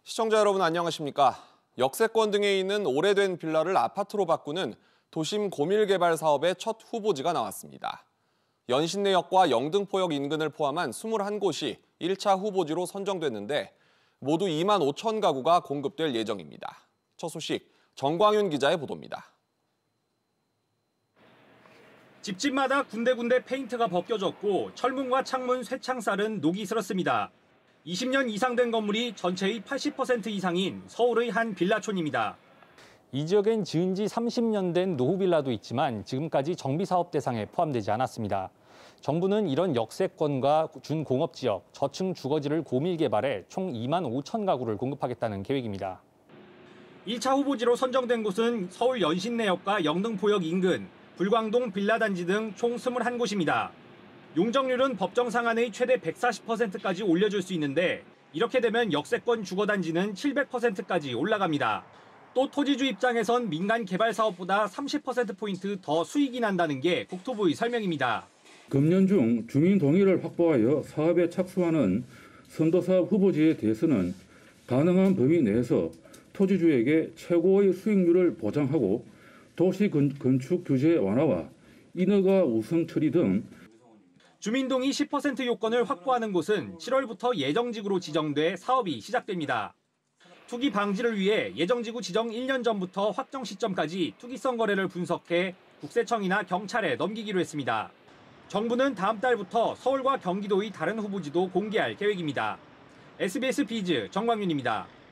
시청자 여러분 안녕하십니까? 역세권 등에 있는 오래된 빌라를 아파트로 바꾸는 도심 고밀개발 사업의 첫 후보지가 나왔습니다. 연신내역과 영등포역 인근을 포함한 21곳이 1차 후보지로 선정됐는데 모두 2만 5천 가구가 공급될 예정입니다. 첫 소식 정광윤 기자의 보도입니다. 집집마다 군데군데 페인트가 벗겨졌고 철문과 창문, 쇠창살은 녹이 슬었습니다. 20년 이상 된 건물이 전체의 80% 이상인 서울의 한 빌라촌입니다. 이 지역엔 지은 지 30년 된 노후 빌라도 있지만 지금까지 정비사업 대상에 포함되지 않았습니다. 정부는 이런 역세권과 준공업지역, 저층 주거지를 고밀 개발해 총 2만 5천 가구를 공급하겠다는 계획입니다. 1차 후보지로 선정된 곳은 서울 연신내역과 영등포역 인근, 불광동 빌라단지 등 총 21곳입니다. 용적률은 법정 상한의 최대 140%까지 올려줄 수 있는데 이렇게 되면 역세권 주거단지는 700%까지 올라갑니다. 또 토지주 입장에선 민간 개발 사업보다 30%포인트 더 수익이 난다는 게 국토부의 설명입니다. 금년 중 주민 동의를 확보하여 사업에 착수하는 선도사업 후보지에 대해서는 가능한 범위 내에서 토지주에게 최고의 수익률을 보장하고 도시 건축 규제 완화와 인허가 우선 처리 등 주민동의 10% 요건을 확보하는 곳은 7월부터 예정지구로 지정돼 사업이 시작됩니다. 투기 방지를 위해 예정지구 지정 1년 전부터 확정 시점까지 투기성 거래를 분석해 국세청이나 경찰에 넘기기로 했습니다. 정부는 다음 달부터 서울과 경기도의 다른 후보지도 공개할 계획입니다. SBS 비즈 정광윤입니다.